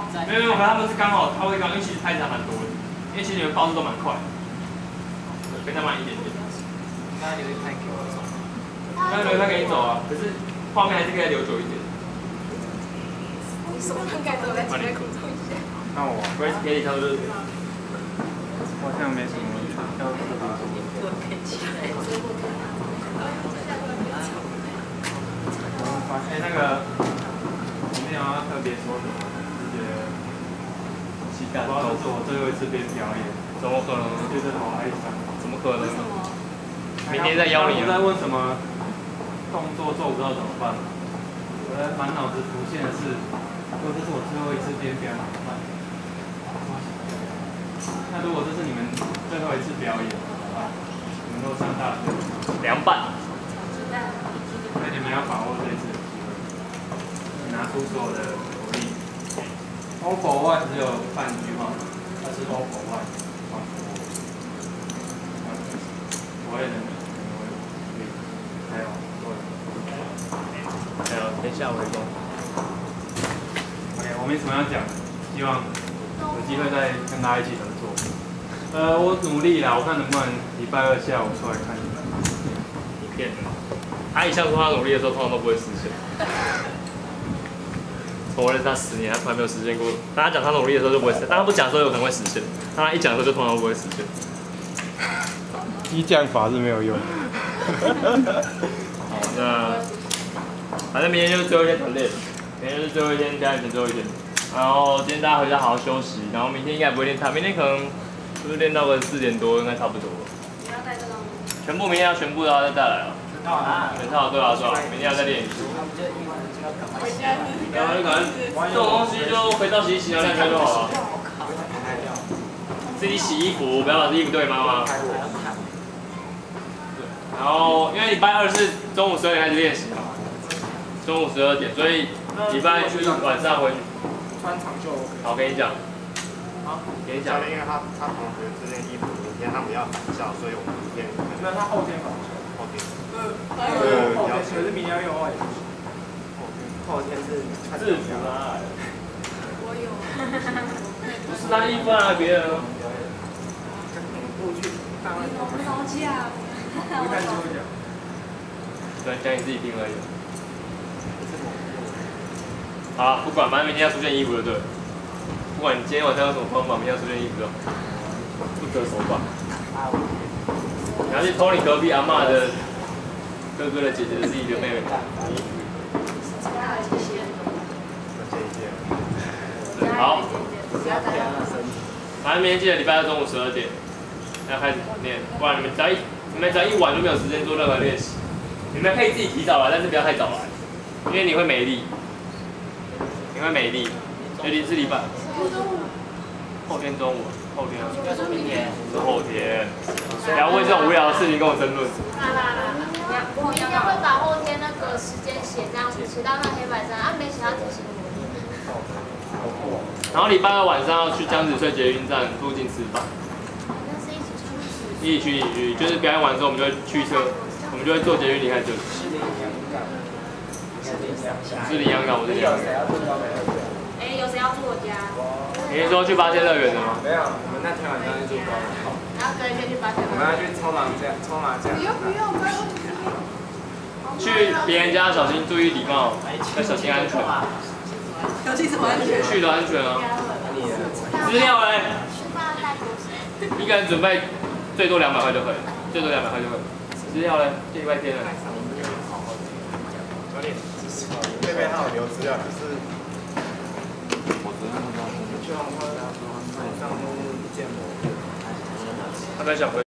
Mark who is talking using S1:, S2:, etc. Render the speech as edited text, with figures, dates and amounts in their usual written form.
S1: 没有，他们是刚好他会因为其实拍子还蛮多的，因为其实你们包子都蛮快的，比他慢一点点。
S2: 刚刚留一拍给我走。
S1: 那留一拍给你走啊，可是画面还是可以留久一点。
S3: 你手上盖着来准备口罩一下。
S4: 那我
S1: Grace 给你挑就是。
S4: 好像没什么要特别说。哎，那个，我没有要特别说什么，是觉得期待。不知道这是我最后一次边表演，
S1: 怎么可能？
S4: 觉得好哀伤。
S1: 怎么可能？明天再邀你。
S4: 在问什么动作做不到怎么办？我的满脑子浮现的是，如果这是我最后一次边表演怎么办？那如果这是你们最后一次表演，你们都上大学，
S1: 凉拌。
S4: 那你们要把握这次的机会，拿出所有的努力。All for one 只有半句话，它是 all for one。我也能，还有，
S1: 还有，等一下我一动。
S4: OK， 我没什么要讲，希望有机会再跟大家一起合作。我努力啦，我看能不能礼拜二下午出来看你们。
S1: 你骗人！他一向说他努力的时候，通常都不会实现。从我认识他10年，他从来没有实现过。当他讲他努力的时候就不会实现，当他不讲的时候有可能会实现，当他一讲的时候就通常不会实现。
S4: 激将法是没有用。
S1: 好，那反正明天就是最后一天团练，明天就是最后一天，加练最后一天。然后今天大家回家好好休息，然后明天应该不会练太，明天可能就是练到个4点多，应该差不多。
S3: 你要带这个吗？
S1: 全部明天要全部都要再带来啊。全套对啊，是吧？明天要再练一次。然后就可能这种东西就回到洗两天就好了。自己洗衣服，不要把衣服丢给妈妈。然后因为礼拜二是中午12点开始练习嘛，中午12点，所以礼拜一晚上回去。
S2: 穿长袖 OK。
S1: 好，跟你讲。好，跟你讲。
S5: 因为他同学这件衣服明天他们要返校，所以我们明天。
S2: 没有，他后天返校。
S5: 后天。
S2: 后天可是明天要用外套。
S5: 后天是
S1: 制服啊。
S3: 我有。
S1: 不是他衣服啊，别人。
S2: 过去。
S3: 吵架。
S2: 不看就会讲。
S1: 对，讲你自己听而已。好了，不管，反正明天要出现衣服就对了。不管你今天晚上用什么方法，明天要出现衣服就好。不择手段。你要去偷你隔壁阿嬷的哥哥的姐姐的自己的妹妹的衣服。好。反正明天记得礼拜二中午12点要开始团练，不然你们只要一晚就没有时间做任何练习。你们可以自己提早来，但是不要太早来，因为你会没力。你会没力，尤其是礼拜后天中午，后天啊，
S3: 明天。
S1: 是后天。不要为这种无聊的事情跟我争论。
S3: 我明天会把后天那个时间写这样子，写到那黑板上，没写到提醒我。
S1: 然后礼拜二晚上要去江子翠捷运站附近吃饭。
S3: 那是一起出去。
S1: 一起去，就是表演完之后我们就会驱车，我们就会坐捷运离开这里。是领养港，我是领养港。
S3: 哎，有谁要住我家？
S1: 你是说去8天乐园的吗？
S2: 没有，我们那天晚上去住高雄。
S3: 然后隔一天去8天。
S2: 我们要去抽麻将，抽麻将。
S3: 不用，
S1: 去别人家小心注意礼貌，要小心安全。
S3: 小心什么安全？
S1: 去的安全啊。资料嘞？一个人准备最多200块就可以，最多200块就可以。资料嘞？这礼拜天了。
S5: 教练，这边还有留资料，可是
S4: 我昨天看到，
S5: 希望他上面建模，
S1: 他在想回。